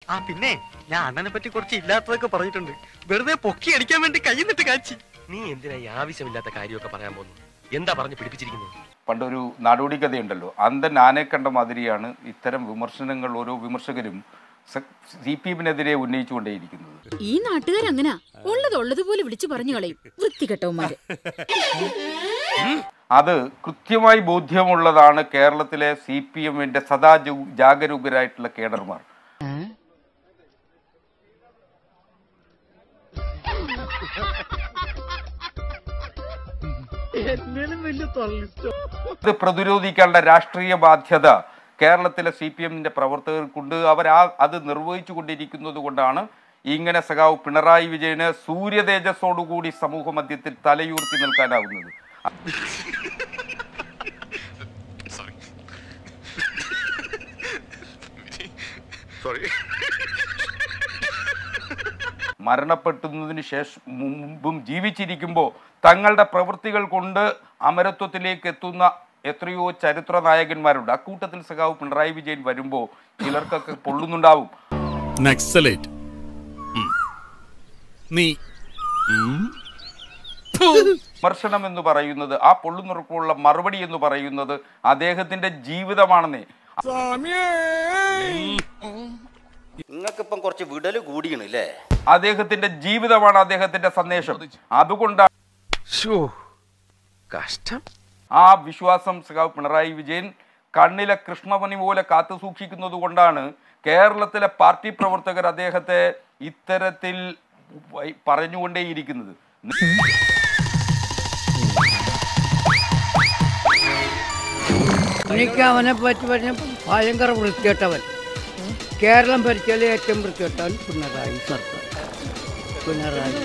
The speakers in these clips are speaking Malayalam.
ആ പിന്നെ ഞാൻ അണ്ണനെ പറ്റി കുറച്ച് ഇല്ലാത്തതൊക്കെ പറഞ്ഞിട്ടുണ്ട്. വെറുതെ പൊക്കി അടിക്കാൻ വേണ്ടി കൈന്നിട്ട് കാച്ചി. നീ എന്തിനാ ആവശ്യമില്ലാത്ത കാര്യമൊക്കെ പറയാൻ പോകുന്നു? എന്താ പറഞ്ഞു പിടിപ്പിച്ചിരിക്കുന്നത്? പണ്ടൊരു നാടോടി കഥയുണ്ടല്ലോ, അന്തൻ ആനെ കണ്ട മാതിരിയാണ് ഇത്തരം വിമർശനങ്ങൾ ഓരോ വിമർശകരും CPM-നെതിരെ ഉന്നയിച്ചുകൊണ്ടേയിരിക്കുന്നത്. ഈ നാട്ടുകാരങ്ങനാ, ഉള്ളതുപോലെ വിളിച്ചു പറഞ്ഞു കളയും വൃത്തികെട്ടവന്മാര്. അത് കൃത്യമായി ബോധ്യമുള്ളതാണ് കേരളത്തിലെ CPM-ന്റെ സദാ ജാഗരൂകരായിട്ടുള്ള കേഡർമാർ. ഇത് പ്രതിരോധിക്കാനുള്ള രാഷ്ട്രീയ ബാധ്യത കേരളത്തിലെ CPM-ന്റെ പ്രവർത്തകർക്കുണ്ട്. അത് നിർവഹിച്ചു കൊണ്ടിരിക്കുന്നത് കൊണ്ടാണ് ഇങ്ങനെ സഖാവ് പിണറായി വിജയന് സൂര്യതേജസ്സോടുകൂടി സമൂഹ മധ്യത്തിൽ തലയുയർത്തി നിൽക്കാനാവുന്നത്. മരണപ്പെടുന്നതിന് ശേഷം മുമ്പും ജീവിച്ചിരിക്കുമ്പോൾ തങ്ങളുടെ പ്രവൃത്തികൾ കൊണ്ട് അമരത്വത്തിലേക്ക് എത്തുന്ന എത്രയോ ചരിത്ര നായകന്മാരുണ്ട്. അക്കൂട്ടത്തിൽ സഖാവ് പിണറായി വിജയൻ വരുമ്പോൾ ചിലർക്കൊക്കെ പൊള്ളുന്നുണ്ടാവും. വിമർശനം എന്ന് പറയുന്നത്, ആ പൊള്ളുന്നുറക്കുള്ള മറുപടി എന്ന് പറയുന്നത് അദ്ദേഹത്തിന്റെ ജീവിതമാണെന്നേ. നിങ്ങൾക്കിപ്പം കുറച്ച് വിടല് കൂടിയണല്ലേ? അദ്ദേഹത്തിന്റെ ജീവിതമാണ് അദ്ദേഹത്തിന്റെ സന്ദേശം. അതുകൊണ്ടാണ് കഷ്ടം. ആ വിശ്വാസം സഖാവ് പിണറായി വിജയൻ കണ്ണിലെ കൃഷ്ണമണി പോലെ കാത്തു സൂക്ഷിക്കുന്നത് കൊണ്ടാണ് കേരളത്തിലെ പാർട്ടി പ്രവർത്തകർ അദ്ദേഹത്തെ ഇത്തരത്തിൽ പറഞ്ഞുകൊണ്ടേയിരിക്കുന്നത്. എനിക്ക് അവനെ പറ്റി പറഞ്ഞ ഭയങ്കര വൃത്തികെട്ടവൻ. കേരളം ഭരിച്ചാൽ ഏറ്റവും വൃത്തികെട്ടവൻ പിണറായി സർക്കാർ. പിണറായി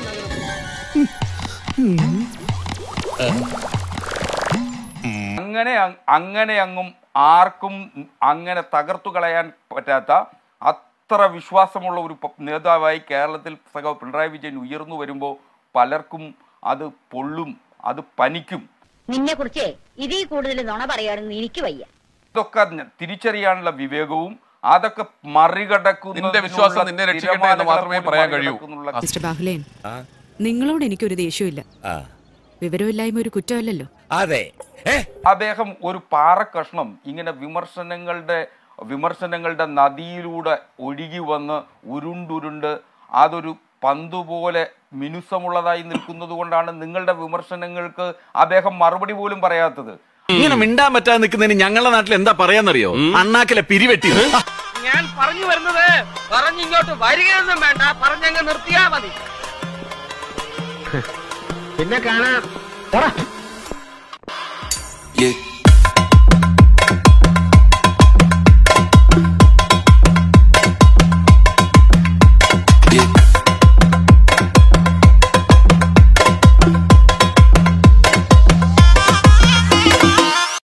അങ്ങനെ അങ്ങും ആർക്കും അങ്ങനെ തകർത്തു കളയാൻ പറ്റാത്ത അത്ര വിശ്വാസമുള്ള ഒരു നേതാവായി കേരളത്തിൽ സഖാവ് പിണറായി വിജയൻ ഉയർന്നു വരുമ്പോൾ പലർക്കും അത് പൊള്ളും, അത് പനിക്കും. നിന്നെ കുറിച്ച് ഇതിൽ കൂടുതൽ നുണ പറയാനൊന്നും എനിക്ക് വയ്യ. ഇതൊക്കെ തിരിച്ചറിയാനുള്ള വിവേകവും അതൊക്കെ മറികടക്കുന്ന വിശ്വാസം നിന്നെ രക്ഷിക്കട്ടെ എന്ന് മാത്രമേ പറയാൻ കഴിയൂ. മിസ്റ്റർ ബാഹുലേൻ, നിങ്ങളോട് എനിക്കൊരു ദേഷ്യമില്ല. വിവരമില്ലായ്മ ഒരു കുറ്റമല്ലല്ലോ. അതെ, അദ്ദേഹം ഒരു പാറക്കഷ്ണം ഇങ്ങനെ വിമർശനങ്ങളുടെ നദിയിലൂടെ ഒഴുകി വന്ന് ഉരുണ്ടുരുണ്ട് അതൊരു പന്തുപോലെ മിനുസമുള്ളതായി നിൽക്കുന്നത് കൊണ്ടാണ് നിങ്ങളുടെ വിമർശനങ്ങൾക്ക് അദ്ദേഹം മറുപടി പോലും പറയാത്തത്. ഇങ്ങനെ മിണ്ടാൻ പറ്റാതെ നിൽക്കുന്നതിന് ഞങ്ങളുടെ നാട്ടിൽ എന്താ പറയാന്നറിയോ? അണ്ണാക്കിലെ പിരിവെട്ടി. ഞാൻ പറഞ്ഞു വരുന്നത് പറഞ്ഞിങ്ങോട്ട് വരികയൊന്നും വേണ്ട, പറഞ്ഞങ്ങ് നിർത്തിയാ മതി. പിന്നെ കാണാം.